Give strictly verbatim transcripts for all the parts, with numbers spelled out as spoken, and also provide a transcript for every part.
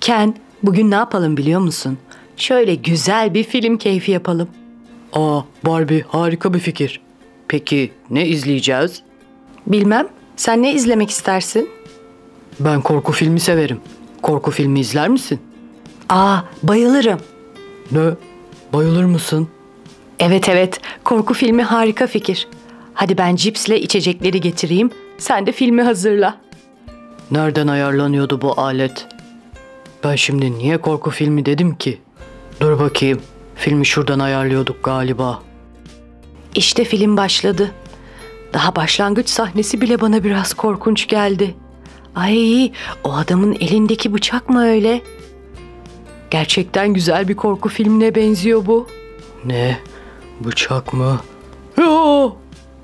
Ken, bugün ne yapalım biliyor musun? Şöyle güzel bir film keyfi yapalım. Aa, Barbie, harika bir fikir. Peki ne izleyeceğiz? Bilmem, sen ne izlemek istersin? Ben korku filmi severim. Korku filmi izler misin? Aa, bayılırım. Ne? Bayılır mısın? Evet evet, korku filmi harika fikir. Hadi ben cipsle içecekleri getireyim, sen de filmi hazırla. Nereden ayarlanıyordu bu alet? Ben şimdi niye korku filmi dedim ki? Dur bakayım, filmi şuradan ayarlıyorduk galiba. İşte film başladı. Daha başlangıç sahnesi bile bana biraz korkunç geldi. Ay, o adamın elindeki bıçak mı öyle? Gerçekten güzel bir korku filmine benziyor bu. Ne? Bıçak mı? Yo!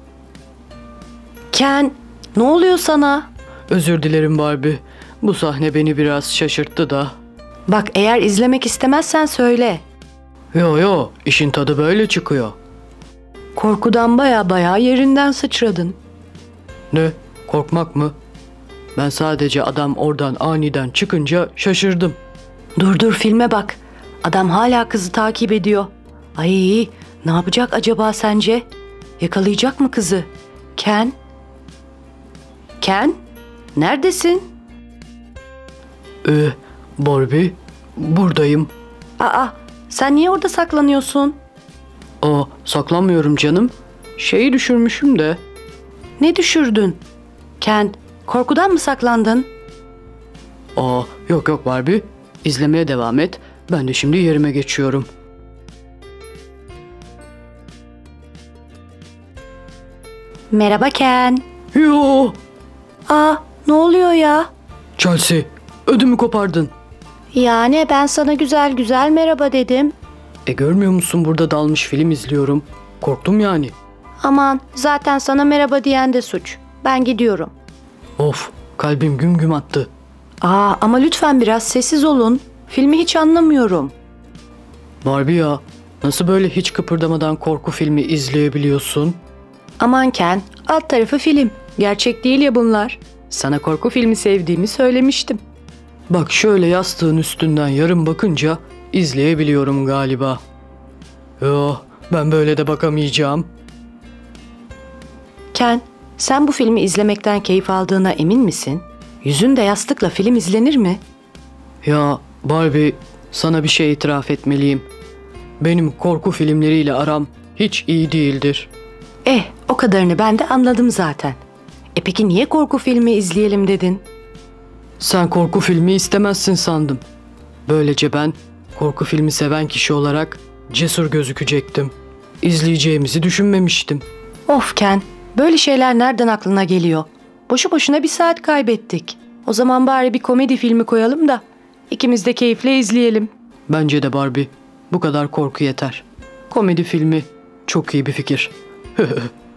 Ken, ne oluyor sana? Özür dilerim Barbie. Bu sahne beni biraz şaşırttı da. Bak, eğer izlemek istemezsen söyle. Yo yo, işin tadı böyle çıkıyor. Korkudan baya baya yerinden sıçradın. Ne? Korkmak mı? Ben sadece adam oradan aniden çıkınca şaşırdım. Dur dur, filme bak. Adam hala kızı takip ediyor. Ay, ne yapacak acaba sence? Yakalayacak mı kızı? Ken? Ken? Neredesin? Ee, Barbie, buradayım. Aa, sen niye orada saklanıyorsun? Aa, saklanmıyorum canım. Şeyi düşürmüşüm de. Ne düşürdün? Ken, korkudan mı saklandın? Aa, yok yok Barbie. İzlemeye devam et. Ben de şimdi yerime geçiyorum. Merhaba Ken. Yo! Aa, ne oluyor ya? Chelsea, ödümü kopardın. Yani ben sana güzel güzel merhaba dedim. E görmüyor musun, burada dalmış film izliyorum. Korktum yani. Aman, zaten sana merhaba diyen de suç. Ben gidiyorum. Of, kalbim güm güm attı. Aa, ama lütfen biraz sessiz olun. Filmi hiç anlamıyorum. Barbie ya, nasıl böyle hiç kıpırdamadan korku filmi izleyebiliyorsun? Aman Ken, alt tarafı film. Gerçek değil ya bunlar. Sana korku filmi sevdiğimi söylemiştim. Bak, şöyle yastığın üstünden yarım bakınca izleyebiliyorum galiba. Yo, ben böyle de bakamayacağım. Ken, sen bu filmi izlemekten keyif aldığına emin misin? Yüzünde yastıkla film izlenir mi? Ya Barbie, sana bir şey itiraf etmeliyim. Benim korku filmleriyle aram hiç iyi değildir. Eh, o kadarını ben de anladım zaten. E peki niye korku filmi izleyelim dedin? Sen korku filmi istemezsin sandım. Böylece ben korku filmi seven kişi olarak cesur gözükecektim. İzleyeceğimizi düşünmemiştim. Of Ken, böyle şeyler nereden aklına geliyor? Boşu boşuna bir saat kaybettik. O zaman bari bir komedi filmi koyalım da ikimiz de keyifle izleyelim. Bence de Barbie, bu kadar korku yeter. Komedi filmi çok iyi bir fikir.